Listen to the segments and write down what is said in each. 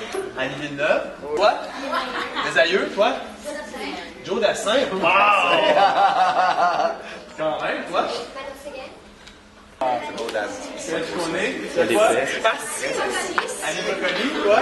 Annie Villeneuve. Toi? Les aïeux, toi? Joe Dassin. Wow! Quand même, toi? Ah, c'est beau, Dassin. Tu connais? C'est quoi? Annie Bocoli, toi?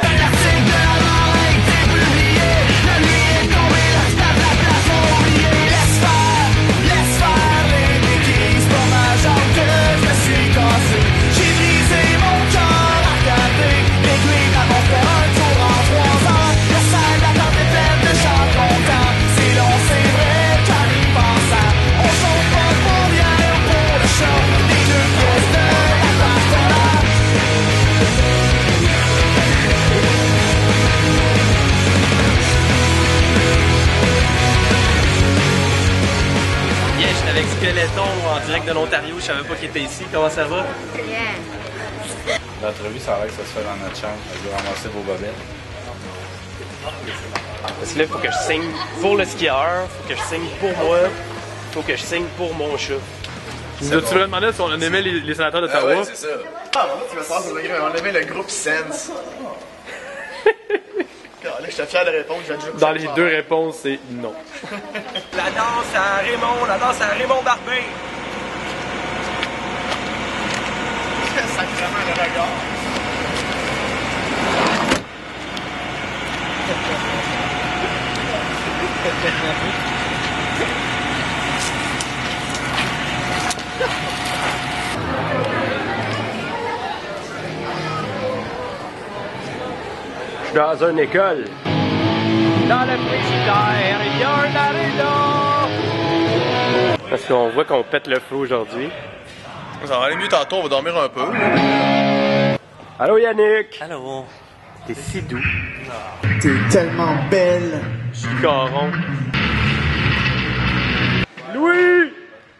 Avec Skeleton en direct de l'Ontario, je savais pas qu'il était ici. Comment ça va? Bien. L'entrevue, ça va que ça se fait dans notre chambre. Je vais ramasser vos bobettes. Parce que là, il faut que je signe pour le skieur, faut que je signe pour moi, faut que je signe pour mon chat. Tu voulais demander si on aimait les sénateurs d'Ottawa? Ouais, c'est ça. Ah, tu vas savoir, on aimait le groupe Sense. Là, j'étais fier de répondre. Dans les deux réponses, c'est non. La danse à Raymond Barbé. Sacrément le regard. Je suis dans une école. Dans le frigidaire, il y a un aréna. Parce qu'on voit qu'on pète le feu aujourd'hui. Ça va aller mieux tantôt, on va dormir un peu. Allô Yannick! Allô? T'es si doux. T'es tellement belle. Je suis caron. Louis!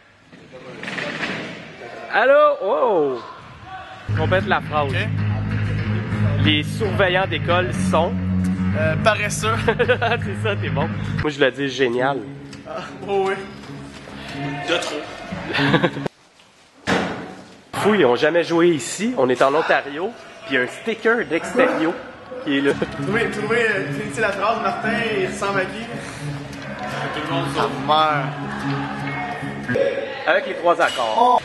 Allô? Oh! Complète la phrase. Okay. Les surveillants d'école sont... Paresseux. C'est ça, t'es bon. Moi, je le dis génial. Ah, oh oui. De trop. Fou, ils ont jamais joué ici. On est en Ontario. Puis il y a un sticker d'Extérieur qui est là. Finissez la phrase, Martin, il ressemble à qui? Tout le monde s'en meurt. Avec les trois accords.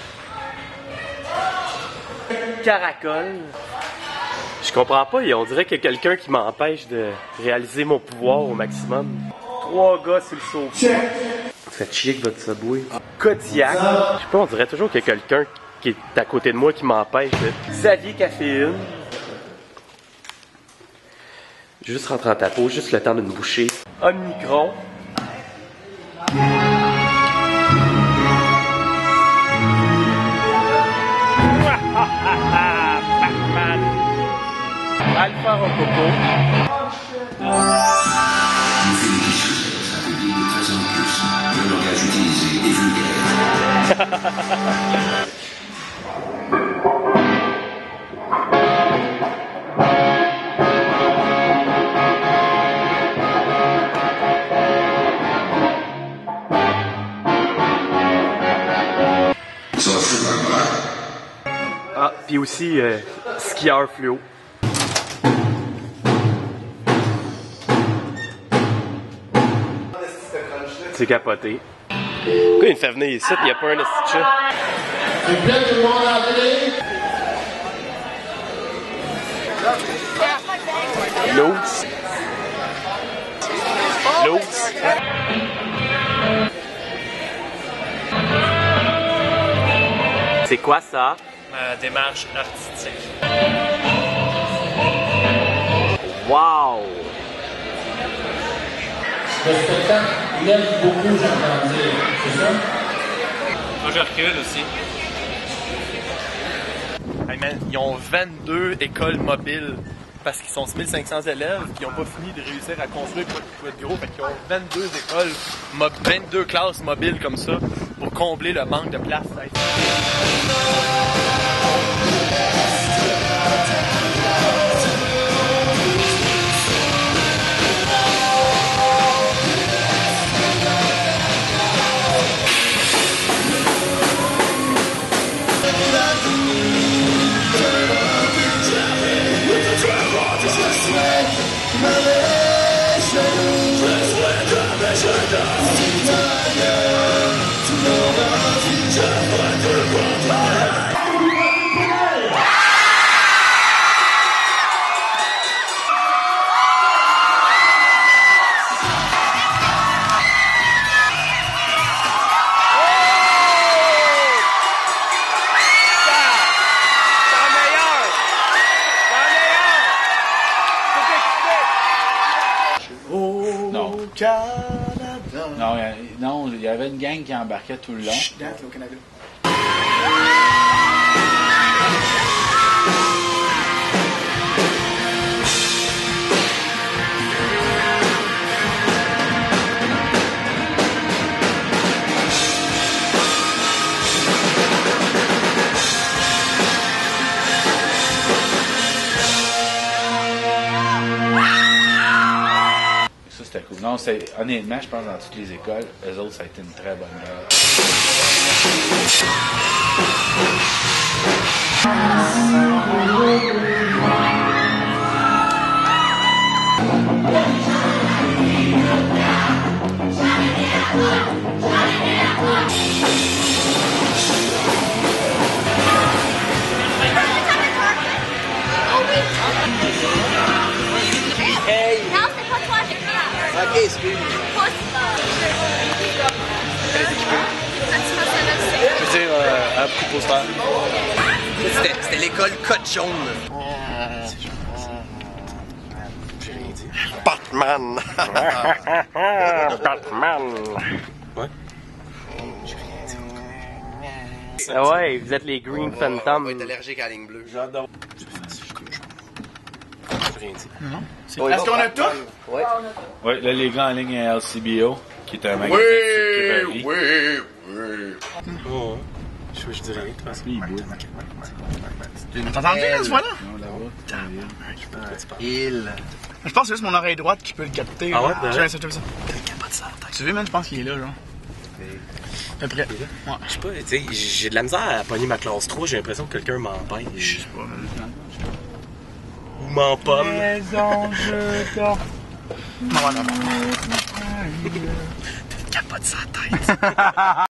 Caracole. Je comprends pas, on dirait qu'il y a quelqu'un qui m'empêche de réaliser mon pouvoir au maximum. 3 gars sur le sofa. Faites chier que votre subway. Kodiak. Je sais pas, on dirait toujours qu'il y a quelqu'un qui est à côté de moi qui m'empêche de... Xavier Caféine. Juste rentrer en tapeau, juste le temps d'une bouchée. Omicron. Batman. Alpha Rococo. Le langage utilisé est vulgaire. Ah, puis aussi skieur fluo. C'est capoté. Pourquoi il me fait venir ici, il n'y a pas un esti de chat? S'il vous plaît, tout le monde à appeler. L'autre. L'autre. C'est quoi ça? Démarche artistique. Wow! Le spectacle, il aime beaucoup, j'entends dire. C'est ça? Moi, je recule aussi. Hey man, ils ont 22 écoles mobiles parce qu'ils sont 6500 élèves et ils n'ont pas fini de réussir à construire quoi qui peut être gros. Fait qu'ils ont 22 écoles, 22 classes mobiles comme ça pour combler le manque de place. Canada. Non, il y avait une gang qui embarquait tout le long. Date, au Canada. Ça, c'était cool. Non, honnêtement, je pense que dans toutes les écoles, eux autres, ça a été une très bonne guerre. Non, c'est pas toi, j'ai fait. Ok, excuse. Pas Je veux dire, à beaucoup de posters. C'était l'école Cote Jaune. Batman! Batman! Ouais? Ah ouais, vous êtes les Green Phantom. On est allergique à la ligne bleue. J'adore. Est-ce qu'on a tout? Ouais. Ouais, là, les gars en ligne à LCBO, qui est un magasin de sécurité. Oh, je dis rien, de toute façon. T'entends bien, ce voilà? Non, là-bas. Je pense que c'est juste mon oreille droite qui peut le capter. Ah ouais, là. Check ça, check ça. Tu veux, man, je pense qu'il est là, genre. À peu près. Ouais. Je sais pas, tu sais, j'ai de la misère à pogner ma classe 3, j'ai l'impression que quelqu'un m'empêche. Je sais pas, man. Ou m'empomme. Maison, je dors. Non, non, non. Capote sa tête.